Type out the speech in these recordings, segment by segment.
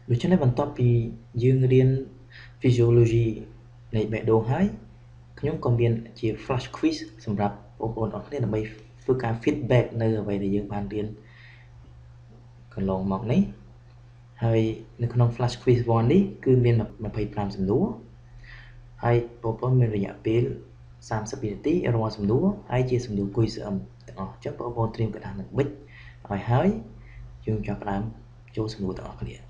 ដូច្នេះបន្ទាប់ពីយើងរៀន physiology នៃបេះដូងហើយខ្ញុំក៏មានជា flash quiz សម្រាប់បងប្អូនអរគ្នាដើម្បីធ្វើការ feedback នៅអ្វីដែលយើងបានរៀនកន្លងមកនេះហើយនៅក្នុង flash quiz 1នេះគឺមាន25សំណួរហើយបងប្អូនមានរយៈពេល30វិនាទីរាល់សំណួរហើយជាសំណួរ quiz ទាំងអស់អញ្ចឹងបងប្អូនត្រៀមกระดาษនិងប៊ិចឲ្យហើយយើងចាប់ផ្ដើមចូលសំណួរទាំងអស់គ្នា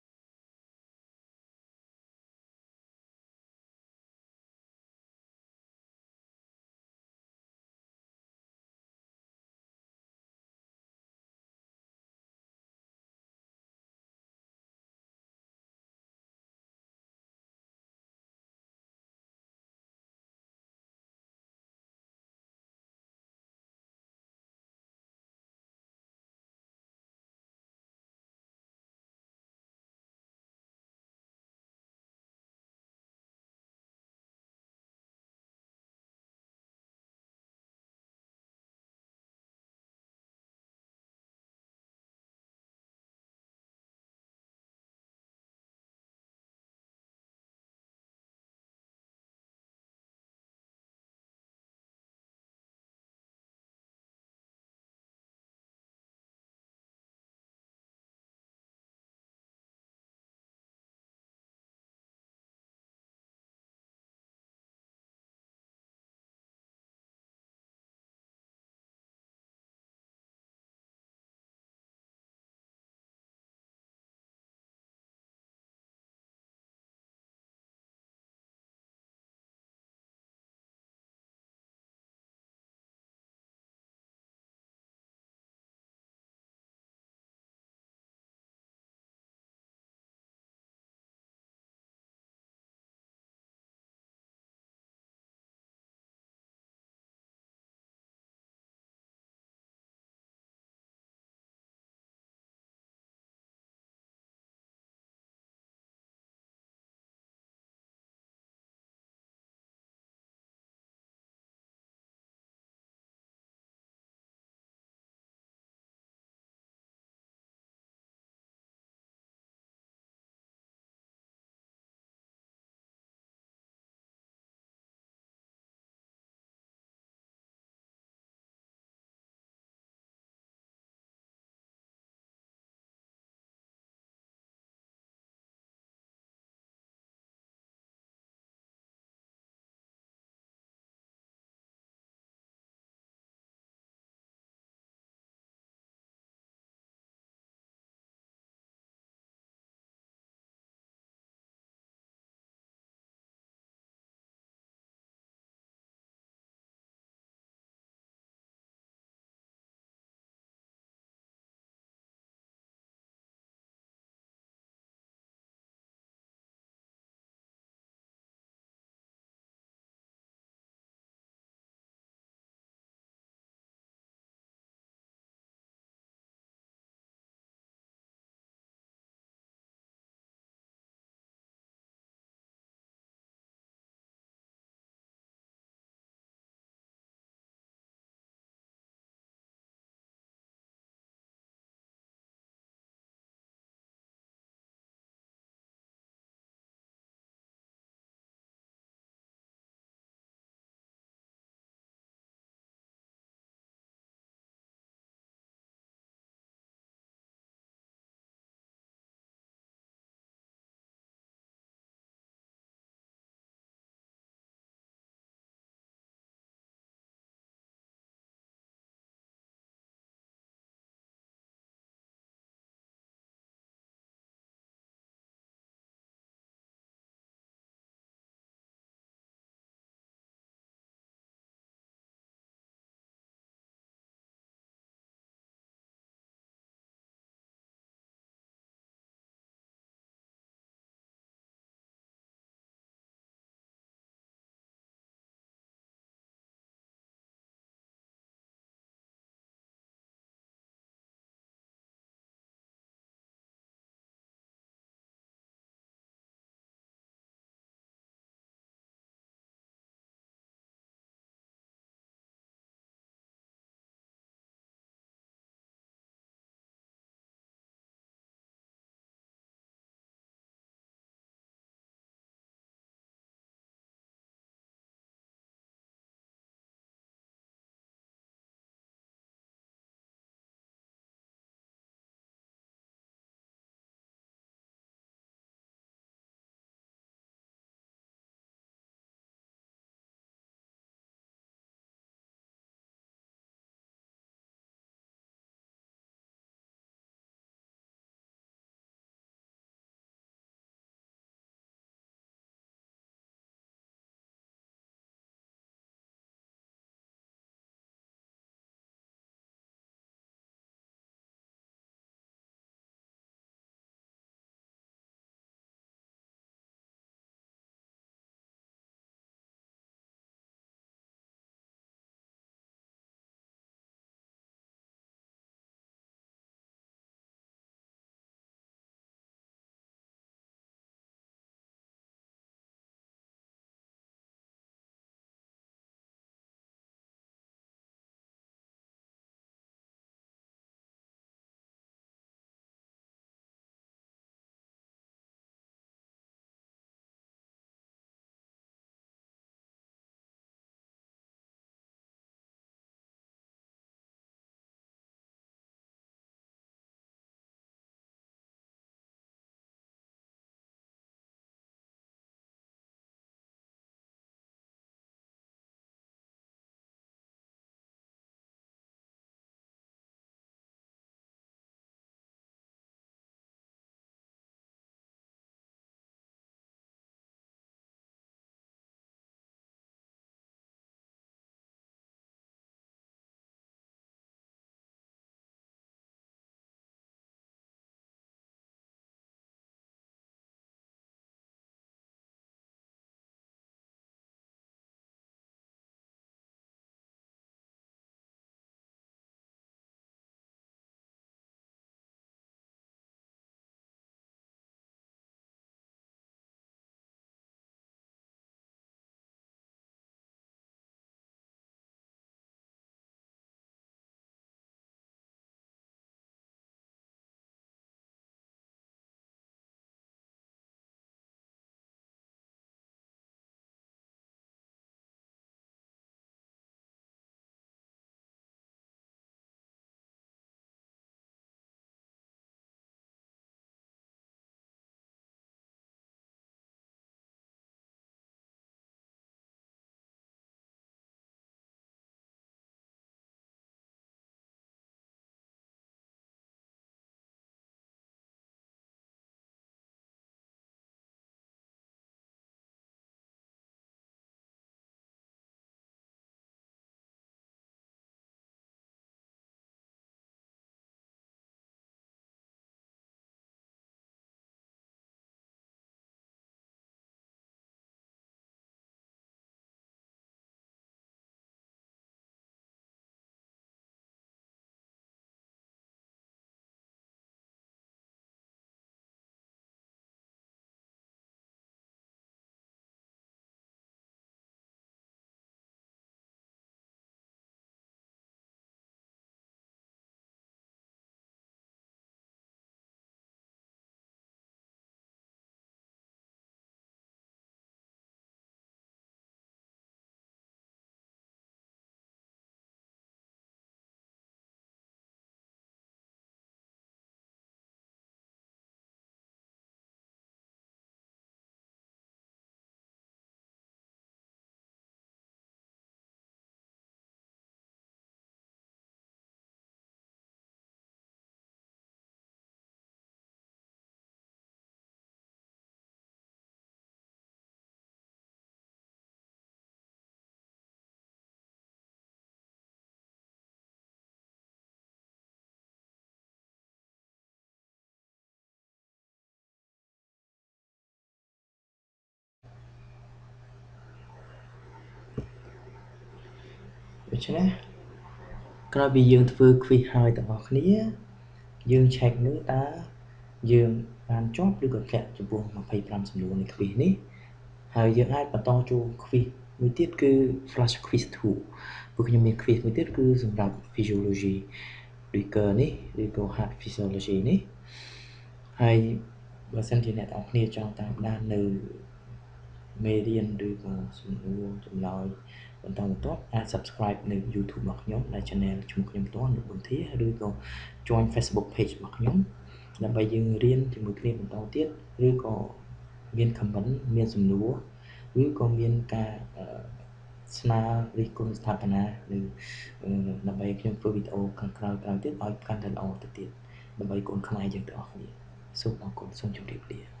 ដូច្នេះក្រោយពីយើងធ្វើ quiz ហើយទាំងអស់គ្នាយើង check មើលតើយើងបានជាប់ឬក៏ធ្លាក់ចំពោះ25សំណួរនៃ quiz នេះហើយយើងអាចបន្តចូល quiz មួយទៀតគឺ flash quiz 2ព្រោះខ្ញុំមាន quiz មួយទៀតគឺសម្រាប់ physiology ដូចគឺនេះឬក៏ heart physiology នេះហើយបើសិនជាអ្នកទាំងអស់គ្នាចង់តាមដាននៅមេរៀនឬក៏សំណួរចម្លើយបន្តអាច subscribe នៅ YouTube របស់ខ្ញុំដែល channel ឈ្មោះខ្ញុំផ្ទាល់នៅប៊ុនធាឬក៏ join Facebook page របស់ខ្ញុំដើម្បីយើងរៀនជាមួយគ្នាបន្តទៀតឬក៏មាន comment មានសំណួរឬក៏មានការស្នើរិះគន់ស្ថាបនាឬដើម្បីខ្ញុំធ្វើវីដេអូខាងក្រោយទៀតឲ្យកាន់តែល្អទៅទៀតដើម្បីកូនខ្មែរយើងទាំងអស់គ្នាសូមអរគុណសូមជម្រាបលា